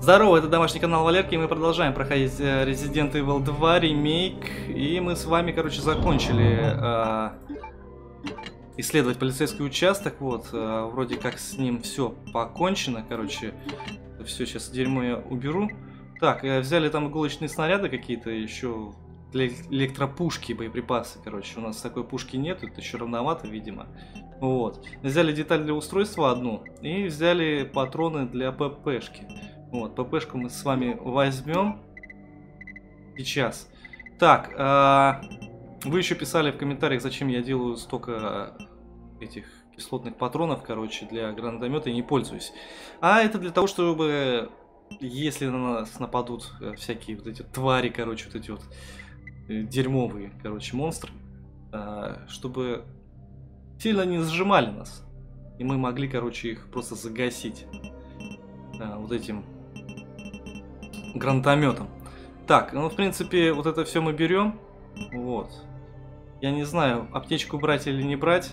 Здорово, это домашний канал Валерки, и мы продолжаем проходить Resident Evil 2 ремейк. И мы с вами, короче, закончили исследовать полицейский участок. Вот, вроде как с ним все покончено, короче. Все, сейчас дерьмо я уберу. Так, взяли там иголочные снаряды какие-то еще для электропушки, боеприпасы, короче. У нас такой пушки нет, это еще рановато, видимо. Вот. Взяли деталь для устройства одну и взяли патроны для ППшки. Вот, ППшку мы с вами возьмем сейчас. Так, вы еще писали в комментариях, зачем я делаю столько этих кислотных патронов, короче, для гранатомета, и не пользуюсь. А это для того, чтобы, если на нас нападут всякие вот эти твари, короче, вот эти вот дерьмовые, короче, монстры, чтобы сильно не сжимали нас. И мы могли, короче, их просто загасить вот этим гранатометом. Так, ну, в принципе, вот это все мы берем. Вот. Я не знаю, аптечку брать или не брать.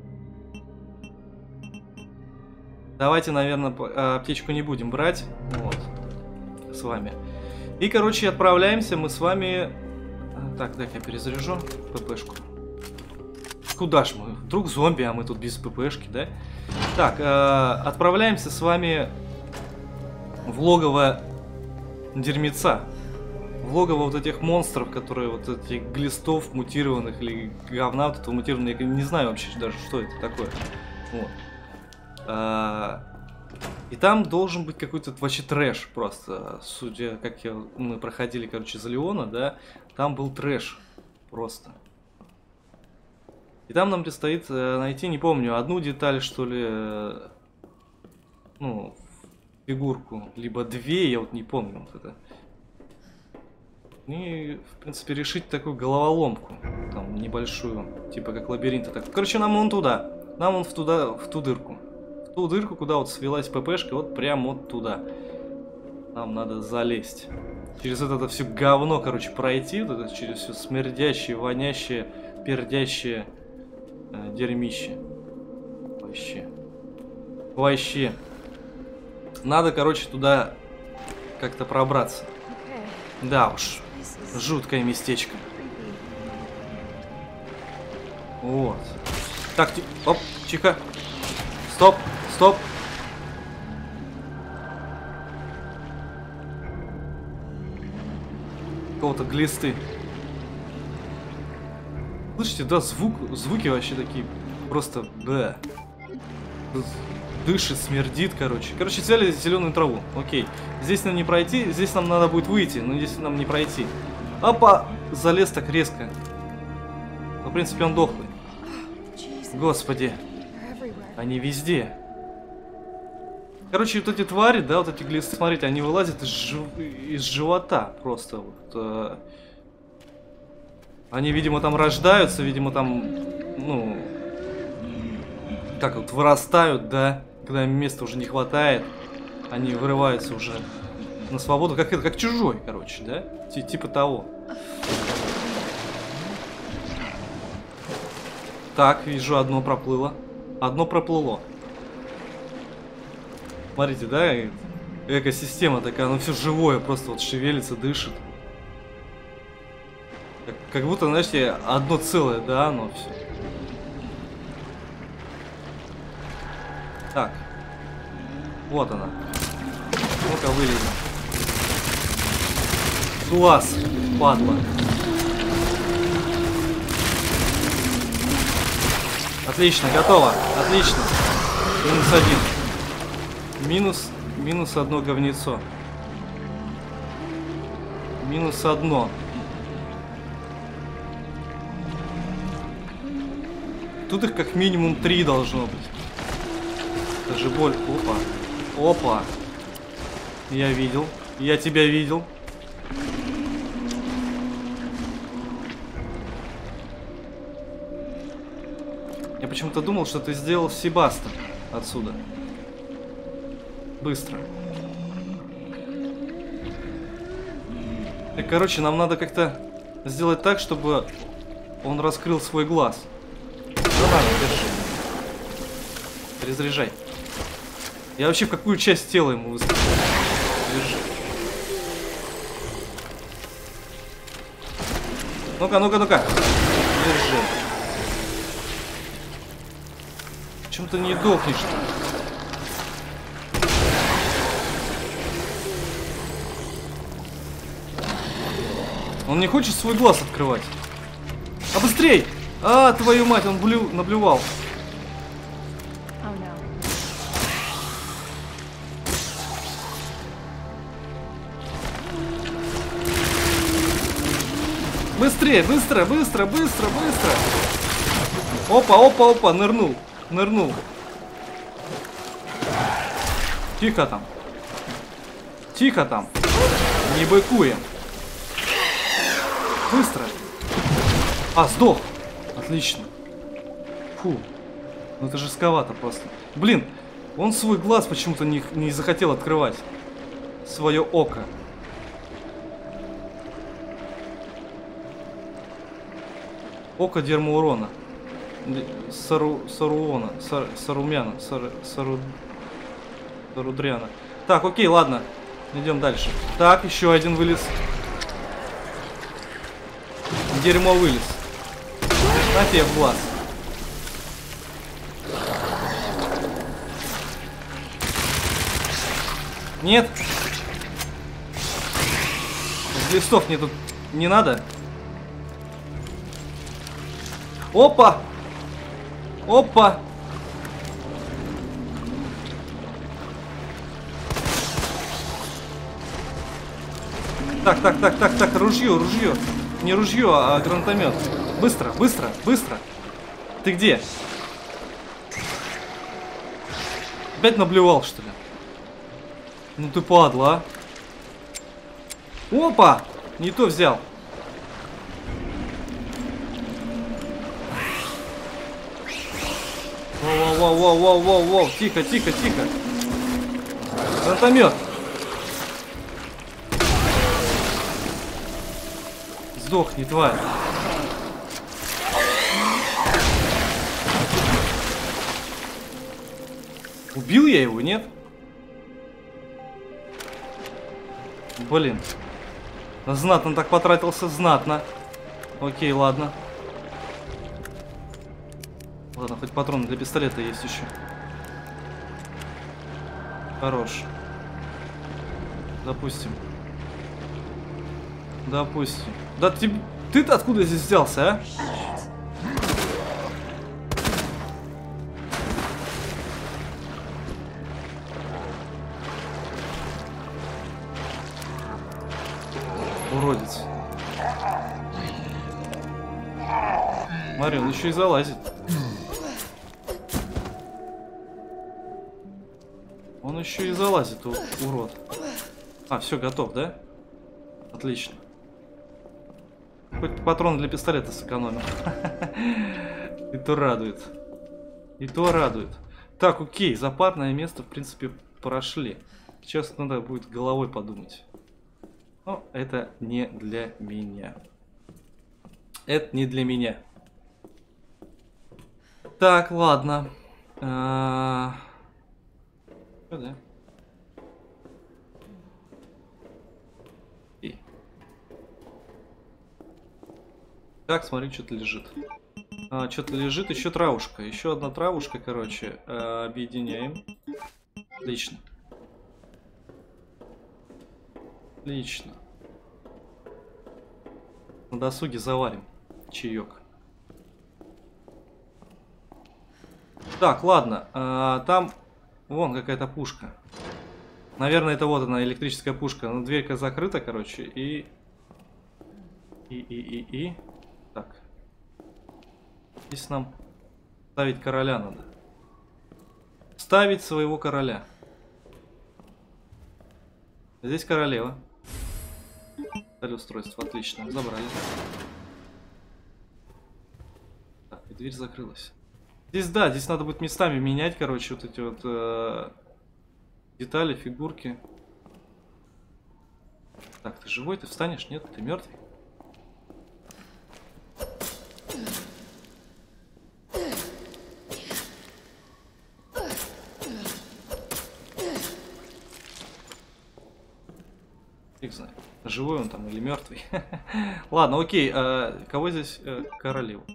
Давайте, наверное, аптечку не будем брать. Вот. С вами. И, короче, отправляемся мы с вами... Так, дай-ка я перезаряжу ППшку. Куда ж мы? Вдруг зомби, а мы тут без ППшки, да? Так, отправляемся с вами в логово дерьмеца. В логово вот этих монстров, которые вот этих глистов мутированных или говна вот этого мутированного. Я не знаю вообще даже, что это такое. Вот. И там должен быть какой-то вообще трэш просто. Судя, как мы проходили, короче, за Леона, да, там был трэш просто. И там нам предстоит найти, не помню, одну деталь, что ли, ну, фигурку, либо две, я вот не помню вот это. И, в принципе, решить такую головоломку, там, небольшую, типа как лабиринта. Так. Короче, нам вон туда, нам вон в ту дырку. В ту дырку, куда вот свелась ППшка, вот прям вот туда. Нам надо залезть. Через это все говно, короче, пройти, вот это, через все смердящее, вонящее, пердящее дерьмище. Вообще. Надо, короче, туда как-то пробраться. Да уж. Жуткое местечко. Вот. Так, оп, тихо. Стоп, стоп. Какого-то глисты. Слышите, да, звуки вообще такие просто, да. Дышит, смердит, короче. Короче, взяли зеленую траву. Окей. Здесь нам не пройти, здесь нам надо будет выйти, но здесь нам не пройти. Опа! Залез так резко. Но, в принципе, он дохлый. Господи. Они везде. Короче, вот эти твари, да, вот эти глисты, смотрите, они вылазят из живота просто. Вот, они, видимо, там рождаются, видимо, там, ну, как вот, вырастают, да. Когда им места уже не хватает, они вырываются уже на свободу, как чужой, короче, да? Типа того. Так, вижу, одно проплыло. Одно проплыло. Смотрите, да? Экосистема такая, оно все живое, просто вот шевелится, дышит. Как будто, знаете, одно целое, да, оно все. Так. Вот она. Ну-ка, вылезем. Класс, падла. Отлично, готово. Отлично. Минус 1. Минус одно говнецо. Минус одно. Тут их как минимум 3 должно быть. Даже боль. Опа. Опа. Я видел. Я тебя видел. Я почему-то думал, что ты сделал Себаста отсюда. Быстро. Так, короче, нам надо как-то сделать так, чтобы он раскрыл свой глаз. Да ладно, держи. Перезаряжай. Я вообще в какую часть тела ему выстрелил? держи. Ну-ка, ну-ка, ну-ка. Держи. Почему ты не дохнешь-то? Он не хочет свой глаз открывать. А быстрей! А, твою мать, он наблювал. Быстрее, быстро, быстро, быстро, быстро. Опа, опа, опа, нырнул. Нырнул. Тихо там. Тихо там. Не быкуем. Быстро. А, сдох. Отлично. Фу. Ну это жестковато просто. Блин, он свой глаз почему-то не захотел открывать. Свое око. Око дермоурона. Саруона. Сарумяна. Сарудряна. Так, окей, ладно. Идем дальше. Так, еще один вылез. Дерьмо вылез. На тебе в глаз. Нет. Листов мне тут не надо. Опа! Опа! Так, ружье. Не ружье, а гранатомет. Быстро. Ты где? Опять наблевал, что ли? Ну ты падла, а? Опа! Не то взял. Воу. Тихо. Гранатомет. Сдохни, тварь. Убил я его, нет? Блин. Знатно так потратился, знатно. Окей, ладно. Ладно, хоть патроны для пистолета есть еще. Хорош. Допустим. Да ты-то откуда здесь взялся, а? Уродец. Смотри, он еще и залазит. Он еще и залазит, урод. А, все, готов, да? Отлично. Хоть патрон для пистолета сэкономил. И то радует. Так, окей, запарное место, в принципе, прошли. Сейчас надо будет головой подумать. Но это не для меня. Так, ладно. Да. Так, смотри, что-то лежит. Что-то лежит, еще травушка. Еще одна травушка, короче. Объединяем. Отлично. На досуге заварим чаек. Так, ладно. Там вон какая-то пушка. Наверное, это вот она, электрическая пушка. Но дверька закрыта, короче. И... Так. Здесь нам ставить короля надо. Ставить своего короля. Здесь королева. Устройство, отлично, забрали. Так, и дверь закрылась. Здесь, да, здесь надо будет местами менять, короче, вот эти вот детали, фигурки. Так, ты живой, ты встанешь? Нет, ты мертвый. Фиг знает, живой он там или мертвый. Ладно, окей, кого здесь? Королеву.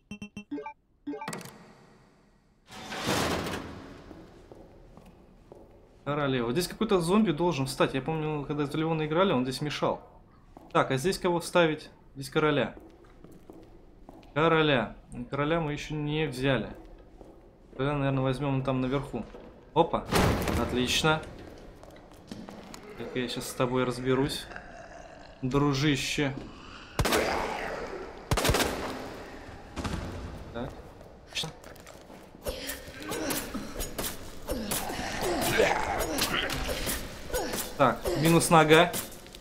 Королева. Здесь какой-то зомби должен встать. Я помню, когда в Леона играли, он здесь мешал. Так, а здесь кого вставить? Здесь короля. Короля. Короля мы еще не взяли. Короля, наверное, возьмем там наверху. Опа. Отлично. Так, я сейчас с тобой разберусь. Дружище. Так. Так, минус нога.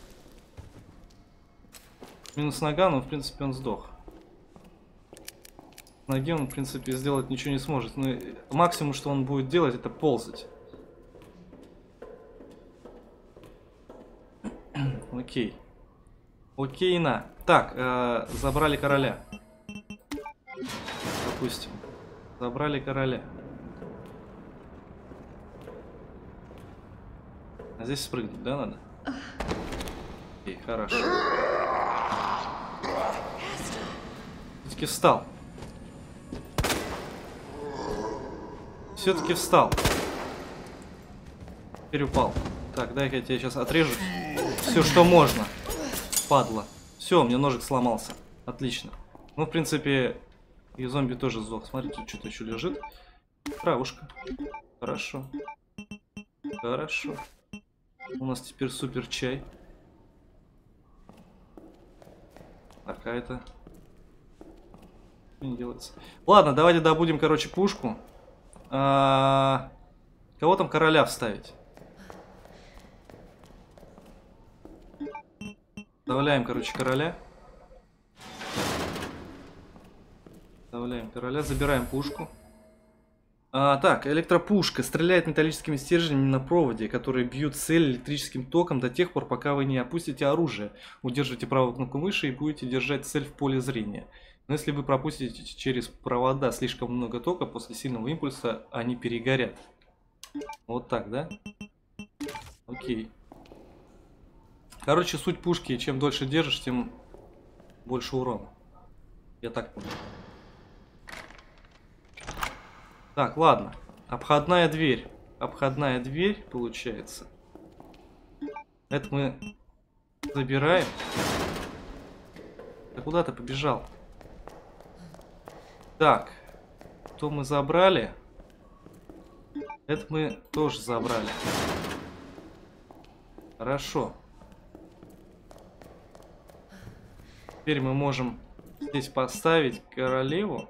Минус нога, но в принципе он сдох. С ноги он в принципе сделать ничего не сможет. Но максимум, что он будет делать, это ползать. Окей. Окей, на. Так, забрали короля. Допустим. Забрали короля. А здесь спрыгнуть, да, надо? Окей, хорошо. Все-таки встал. Все-таки встал. Теперь упал. Так, дай-ка я тебя сейчас отрежу. Все, что можно. Падла. Все, у меня ножик сломался. Отлично. Ну, в принципе, и зомби тоже сдох. Смотрите, тут что-то еще лежит. Травушка. Хорошо. Хорошо. У нас теперь супер чай. Какая-то не делается. Ладно, давайте добудем, короче, пушку. Кого там короля вставить? Вставляем, короче, короля. Вставляем короля, забираем пушку. Так, электропушка стреляет металлическими стержнями на проводе, которые бьют цель электрическим током до тех пор, пока вы не опустите оружие. Удерживайте правую кнопку мыши и будете держать цель в поле зрения. Но если вы пропустите через провода слишком много тока, после сильного импульса они перегорят. Вот так, да? Окей. Короче, суть пушки, чем дольше держишь, тем больше урона. Я так понял. Так, ладно. Обходная дверь. Обходная дверь, получается. Это мы забираем. Да куда ты побежал? Так. То мы забрали. Это мы тоже забрали. Хорошо. Теперь мы можем здесь поставить королеву.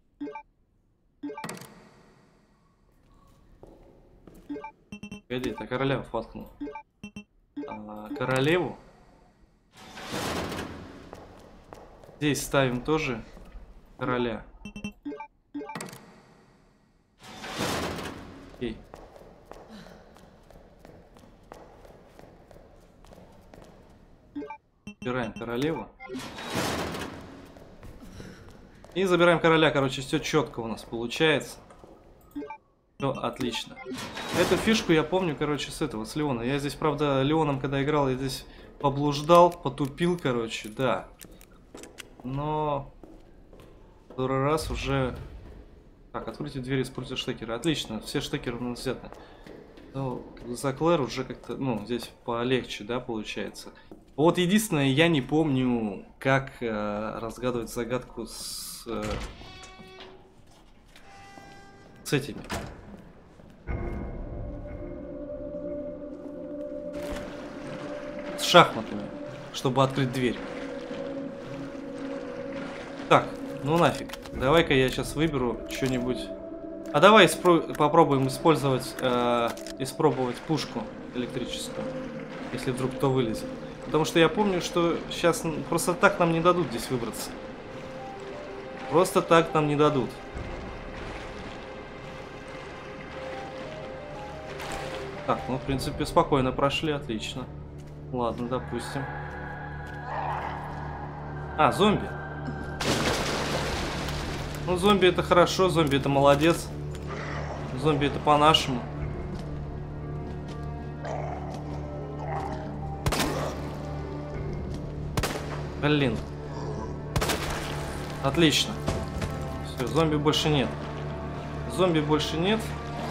Погоди, это королеву фоткнул. Королеву. Здесь ставим тоже короля. Окей. Забираем королеву. И забираем короля, короче, все четко у нас получается. Все отлично. Эту фишку я помню, короче, с этого, с Леона. Я здесь, правда, Леоном, когда играл, я здесь поблуждал, потупил, короче, да. Но второй раз уже... Так, откройте дверь, используйте штекеры. Отлично, все штекеры у нас взяты. Ну, за Клэр уже как-то, ну, здесь полегче, да, получается. Вот единственное, я не помню, как разгадывать загадку с этими. С шахматами, чтобы открыть дверь. Так, ну нафиг. Давай-ка я сейчас выберу что-нибудь. А давай попробуем использовать, испробовать пушку электрическую, если вдруг кто вылезет. Потому что я помню, что сейчас просто так нам не дадут здесь выбраться. Просто так нам не дадут. Так, ну в принципе спокойно прошли, отлично. Ладно, допустим. А, зомби. Ну, зомби это хорошо, зомби это молодец. Зомби это по-нашему. Блин. Отлично. Все, зомби больше нет. Зомби больше нет.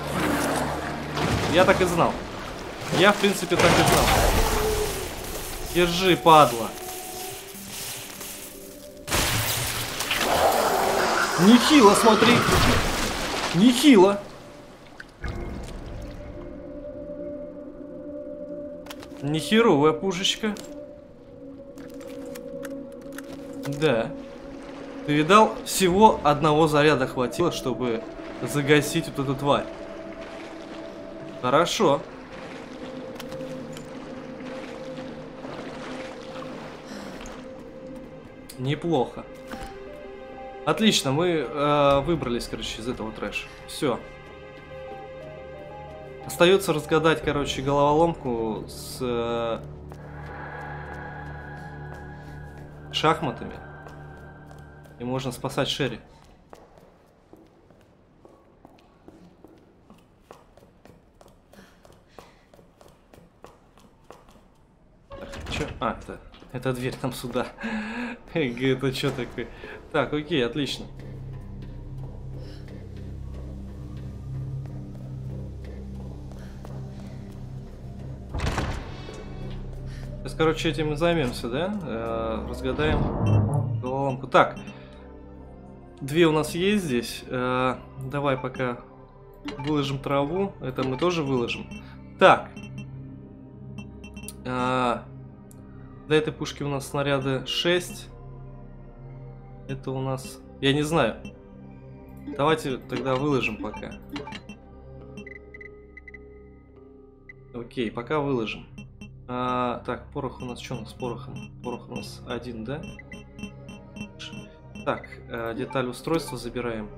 Я так и знал. Я, в принципе, так и знал. Держи, падла. Нехило, смотри. Нехило. Нехеровая пушечка. Да. Ты видал? Всего одного заряда хватило, чтобы загасить вот эту тварь. Хорошо. Неплохо. Отлично, мы выбрались, короче, из этого трэша. Все. Остается разгадать, короче, головоломку с шахматами. И можно спасать Шерри. Чё? А, это дверь там сюда. Это что такое? Так, окей, отлично. Сейчас, короче, этим и займемся, да? Разгадаем головоломку. Так, две у нас есть здесь. Давай пока выложим траву. Это мы тоже выложим. Так. Для этой пушки у нас снаряды 6. Это у нас... Я не знаю. Давайте тогда выложим пока. Окей, пока выложим. Так, порох у нас... Что у нас с порохом? Порох у нас 1, да? Так, деталь устройства забираем.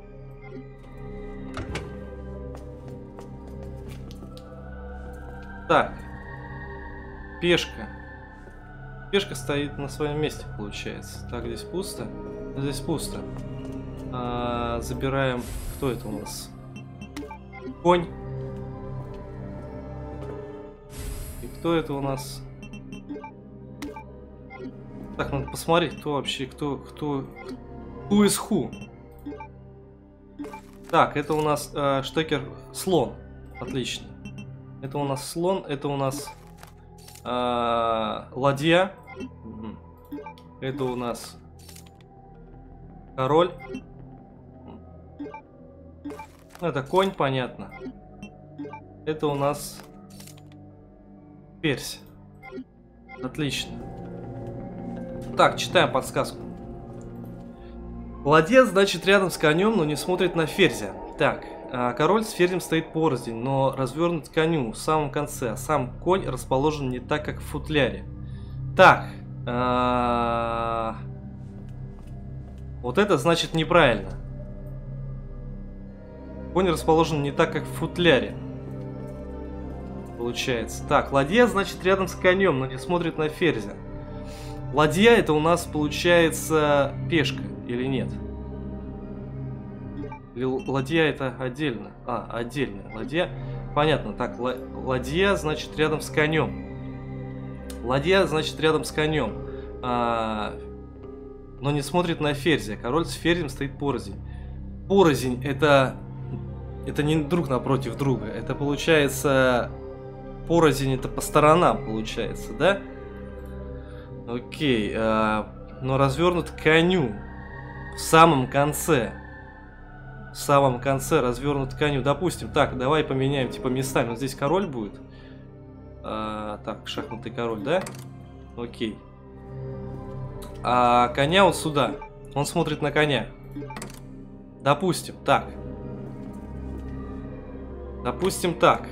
Так. Пешка. Пешка стоит на своем месте, получается. Так, здесь пусто. Здесь пусто. Забираем... Кто это у нас? Конь. И кто это у нас? Так, надо посмотреть, кто вообще... Кто из ху? Так, это у нас штекер слон. Отлично. Это у нас слон, это у нас ладья. Это у нас король. Это конь, понятно. Это у нас ферзь. Отлично. Так, читаем подсказку. Ладья, значит, рядом с конем, но не смотрит на ферзя. Так, король с ферзем стоит порознь, но развернут к коню в самом конце. Сам конь расположен не так, как в футляре. Так. Вот это значит неправильно. Конь расположен не так, как в футляре. Получается. Так, ладья, значит, рядом с конем, но не смотрит на ферзя. Ладья это у нас получается пешка или нет? Или ладья это отдельно? Отдельно. Ладья. Понятно. Так, ладья, значит, рядом с конем. Ладья, значит, рядом с конем. Но не смотрит на ферзя. Король с ферзем стоит порознь. Порознь это не друг напротив друга. Это получается... Порознь это по сторонам получается, да? Окей. Но развернут к коню. В самом конце. В самом конце развернут к коню. Допустим. Так, давай поменяем типа местами. Вот здесь король будет. Так, шахматный король, да? Окей. А коня вот сюда. Он смотрит на коня. Допустим, так. Допустим, так.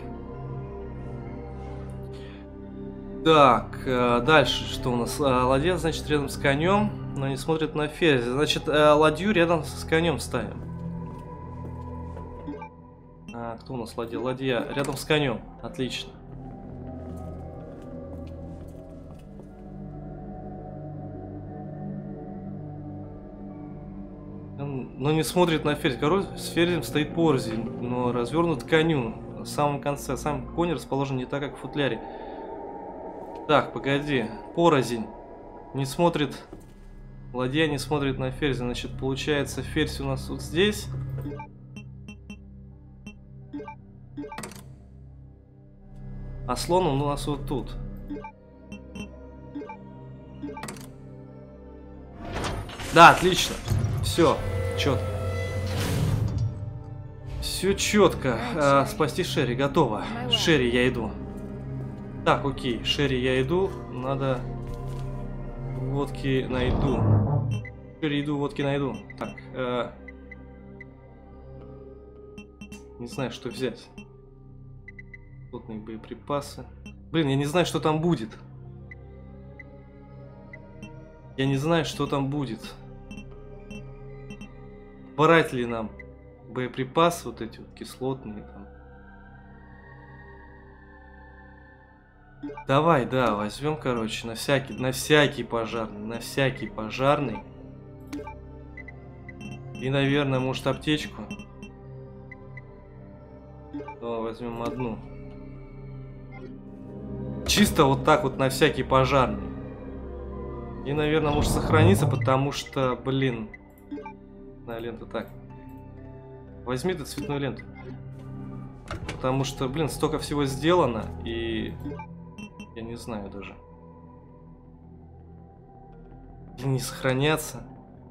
Так, дальше что у нас? Ладья, значит, рядом с конем, но не смотрит на ферзя. Значит, ладью рядом с конем ставим. Кто у нас ладья? Ладья рядом с конем. Отлично. Но не смотрит на ферзь. Король с ферзем стоит порознь, но развернут к коню в самом конце. Сам конь расположен не так, как в футляре. Так, погоди. Порознь. Не смотрит Ладья не смотрит на ферзь, значит, получается, ферзь у нас вот здесь. А слон он у нас вот тут. Да, отлично. Все, четко. Все четко. Спасти Шерри, готово. Шерри, я иду. Так, окей, Шерри, я иду. Надо... Водки найду. Шерри, иду, водки найду. Так, не знаю, что взять. Плотные боеприпасы. Блин, я не знаю, что там будет. Я не знаю, что там будет. Брать ли нам боеприпасы, вот эти вот кислотные там. Давай, да, возьмем, короче, на всякий пожарный. И, наверное, может, аптечку. Давай возьмем одну. Чисто вот так вот на всякий пожарный. И, наверное, может сохраниться, потому что, блин, цветная лента. Так, возьми эту цветную ленту. Потому что, блин, столько всего сделано, и я не знаю даже. Не сохраняться.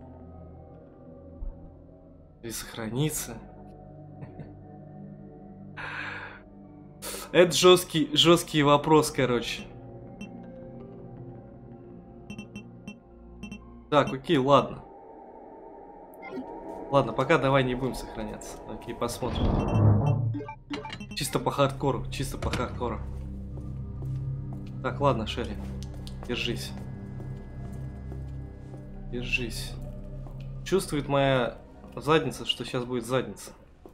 Или сохраниться. Это жесткий вопрос, короче. Так, окей, ладно. Ладно, пока давай не будем сохраняться. Окей, посмотрим. Чисто по хардкору, чисто по хардкору. Так, ладно, Шерри. Держись. Держись. Чувствует моя задница, что сейчас будет задница.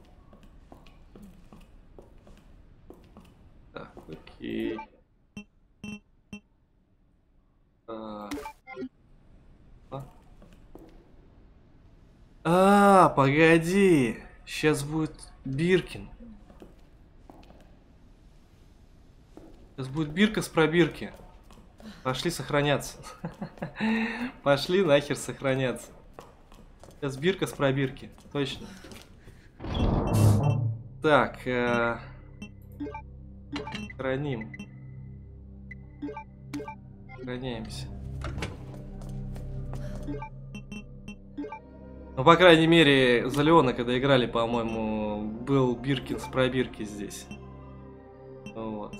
Так, окей. Погоди. Сейчас будет Биркин. Сейчас будет Бирка с пробирки. Пошли сохраняться. Пошли нахер сохраняться. Сейчас Бирка с пробирки. Точно. Так. Храним. Сохраняемся. Ну, по крайней мере, за Леона, когда играли, по-моему, был Биркин с пробирки здесь. Вот.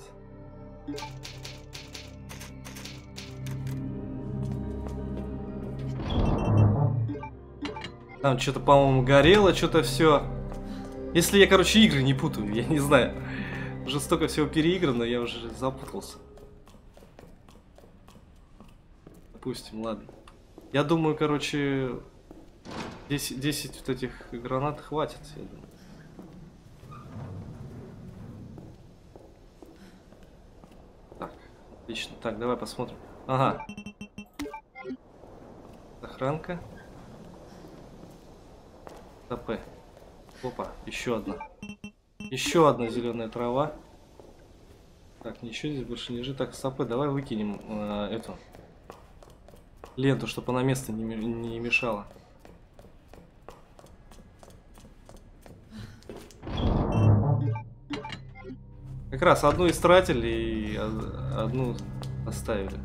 Там что-то, по-моему, горело, что-то все. Если я, короче, игры не путаю, я не знаю. Уже столько всего переиграно, я уже запутался. Допустим, ладно. Я думаю, короче, 10 вот этих гранат хватит, я думаю. Так, отлично. Так, давай посмотрим. Ага. Охранка. ТП. Опа, еще одна. Еще одна зеленая трава. Так, ничего здесь больше не лежит. Так, стопы, давай выкинем эту ленту, чтобы она место не мешала. Как раз одну истратили и одну оставили.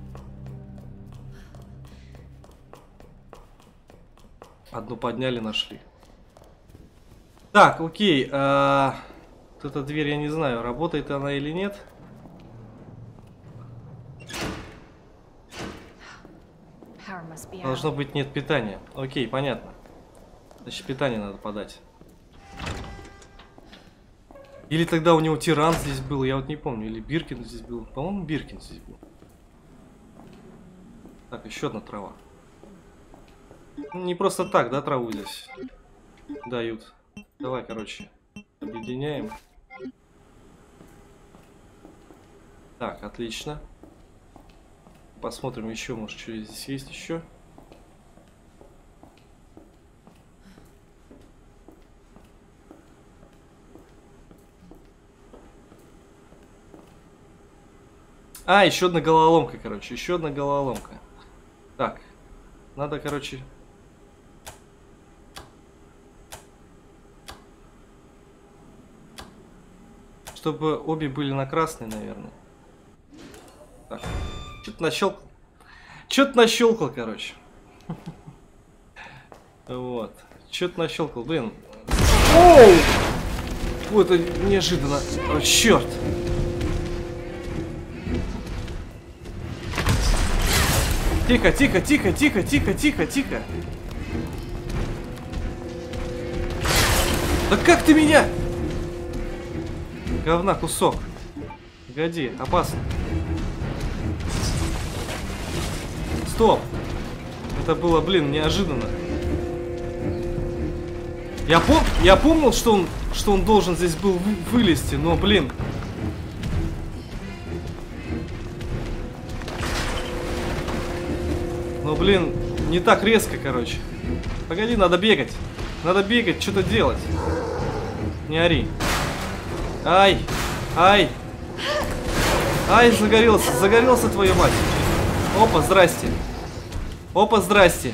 Одну подняли, нашли. Так, окей. Вот эта дверь, я не знаю, работает она или нет. Должно быть нет питания. Окей, понятно. Значит, питание надо подать. Или тогда у него тиран здесь был, я вот не помню. Или Биркин здесь был. По-моему, Биркин здесь был. Так, еще одна трава. Не просто так, да, траву здесь дают. Давай, короче, объединяем. Так, отлично. Посмотрим еще, может, что здесь есть еще. Еще одна головоломка, короче, еще одна головоломка. Так, Надо, короче... Чтобы обе были на красной, наверное. Так. Что-то нащелкал. Что-то нащелкал, короче. Вот. Что-то нащелкал. Блин. Оу! Вот это неожиданно. О, черт! Тихо, тихо, тихо, тихо, тихо, тихо, тихо. Да как ты меня? Говна кусок. Погоди, опасно. Стоп. Это было, блин, неожиданно. Я помнил, что он должен здесь был вылезти, но, блин. Но, блин, не так резко, короче. Погоди, надо бегать. Надо бегать, что-то делать. Не ори. Ай! Ай! Ай, загорелся! Загорелся, твою мать! Опа, здрасте! Опа, здрасте!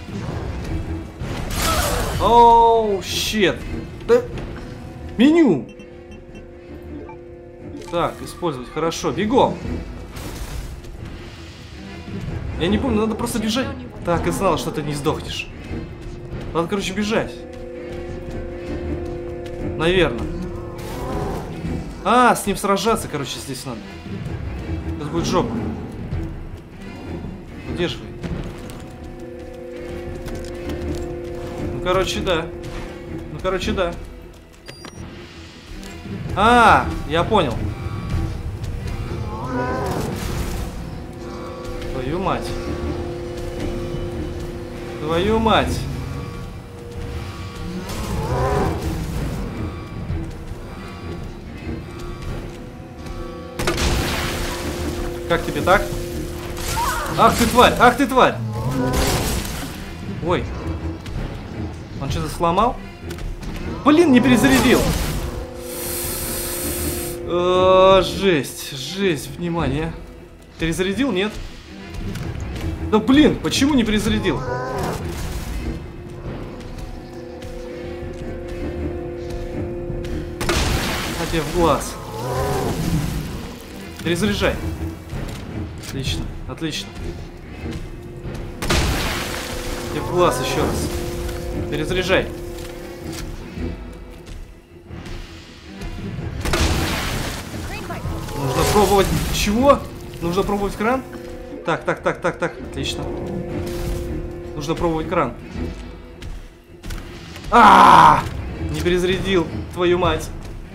Оу, щет! Да... Меню! Так, использовать, хорошо, бегом! Я не помню, надо просто бежать. Так, и знала, что ты не сдохнешь. Надо, короче, бежать. Наверное. А, с ним сражаться, короче, здесь надо. Сейчас будет жопа. Удерживай. Ну, короче, да. Ну, короче, да. А, я понял. Твою мать. Твою мать. Как тебе так? Ах ты тварь! Ах ты тварь! Ой. Он что-то сломал? Блин, не перезарядил! Жесть, жесть, внимание. Перезарядил, нет? Да блин, почему не перезарядил? А тебе в глаз. Перезаряжай. Отлично, отлично. Тебе в глаз еще раз. Перезаряжай. Нужно пробовать. Чего? Нужно пробовать кран? Так, так, так, так, так. Отлично. Нужно пробовать кран. Не перезарядил, твою мать.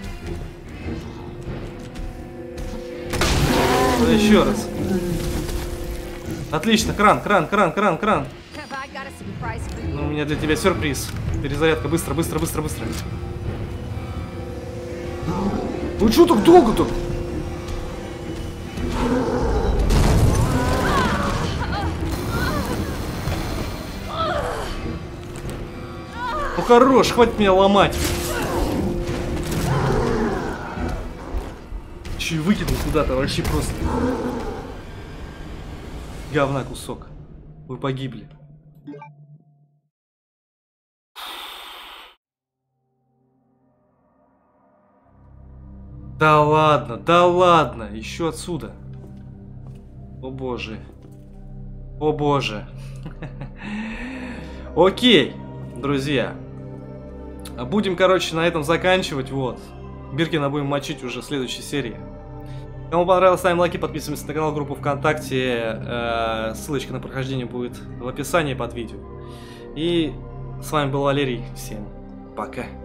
Еще раз. Отлично, кран, кран, кран, кран, кран. Ну, у меня для тебя сюрприз. Перезарядка, быстро, быстро, быстро, быстро. Ну что так долго-то? Ну хорош, хватит меня ломать. Еще и выкинул куда-то вообще просто. Говна кусок. Вы погибли. Да ладно, да ладно. Еще отсюда. О боже. О боже. Окей, друзья. Будем, короче, на этом заканчивать. Вот. Биркина будем мочить уже в следующей серии. Кому понравилось, ставим лайки, подписываемся на канал, группу ВКонтакте. Ссылочка на прохождение будет в описании под видео. И с вами был Валерий. Всем пока.